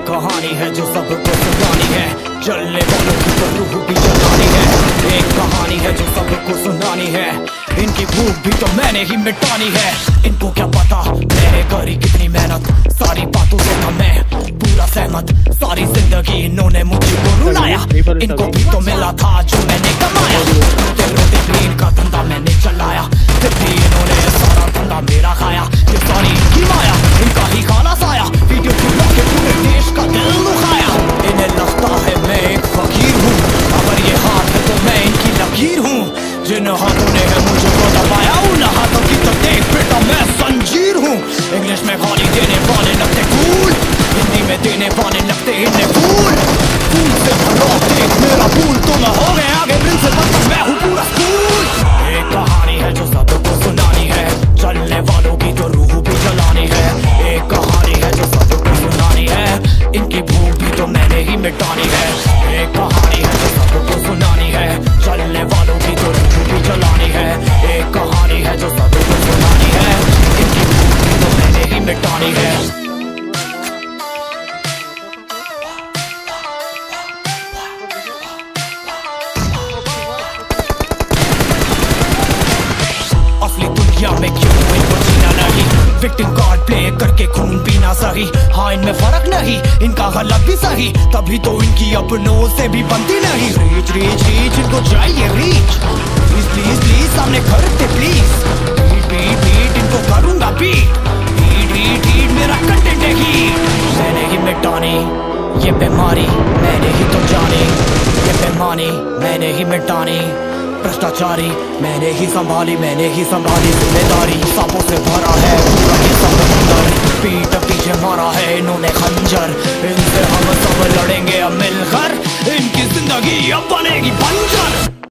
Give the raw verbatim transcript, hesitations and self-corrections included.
कहानी है जो सबको सुनानी है, चलने वालों की तो रूह भी जलानी है। एक कहानी है जो सबको सुनानी है, इनकी भूख भी तो मैंने ही मिटानी है। इनको क्या पता मैंने करी कितनी मेहनत, सारी बातों से था मैं पूरा सहमत। सारी जिंदगी इन्होंने मुझे को रुलाया, इनको भी तो मिला था जो मैंने कमाया। रोते रोते प्लेन का धंधा मैंने चलाया, फिर भी इन्होंने सारा धंधा मेरा खाया। ये सारी इनकी माया, इनका ही खाना साया, वीडियो चुरा के पूरे देश का दिल दुखाया। इन्हें लगता है मैं एक फकीर हूँ, अगर ये हाथ है तो मैं इनकी लकीर हूँ। जिन हाथों ने है मुझे को दबाया, उन हाथों की तो देख बेटा मैं संजीर हूँ। इंग्लिश में गाली देने वाले लगते कूल, हिंदी में देने वाले लगते इन्हें फूल। फूल से भरो देख मेरा फूल, तो मैं हो गए आगे प्रिंसिपल तक मैं हूँ पूरा स्कूल। एक कहानी है जो सबको सुनानी है, चलने वालों की तो रूह भी जलानी है। एक कहानी है जो सबको सुनानी है, इनकी भूख भी तो मैंने ही मिटानी है। एक कहानी है जो सबको सुनानी है, चलने वालों की तो रूह भी जलानी है। एक कहानी है जो सबको सुनानी है, इनकी भूख भी तो मैंने ही मिटानी है। असली दुनिया में क्यों इनको जीना नहीं, विक्टिम कार्ड प्ले करके खून पीना सही। हाँ इनमें फर्क नहीं, इनका गलत भी सही, तभी तो इनकी अपनों से भी बनती नहीं। रीच रीच रीच इनको चाहिए रीच, प्लीज प्लीज प्लीज सामने करते प्लीज। बीट बीट बीट इनको करूंगा बीट, बीट बीट बीट मेरा कंटेंट है हीट। मैंने ही मिटानी ये बीमारी, मैंने ही तो जानी ये बेमानी, मैंने ही मिटानी भ्रष्टाचारी, मैंने ही संभाली मैंने ही संभाली जिम्मेदारी। सांपों से भरा है पूरा ही समंदर, पीठ पीछे मारा है इन्होंने खंजर। इनसे हम सब लड़ेंगे अब मिलकर, इनकी जिंदगी अब बनेगी बंजर।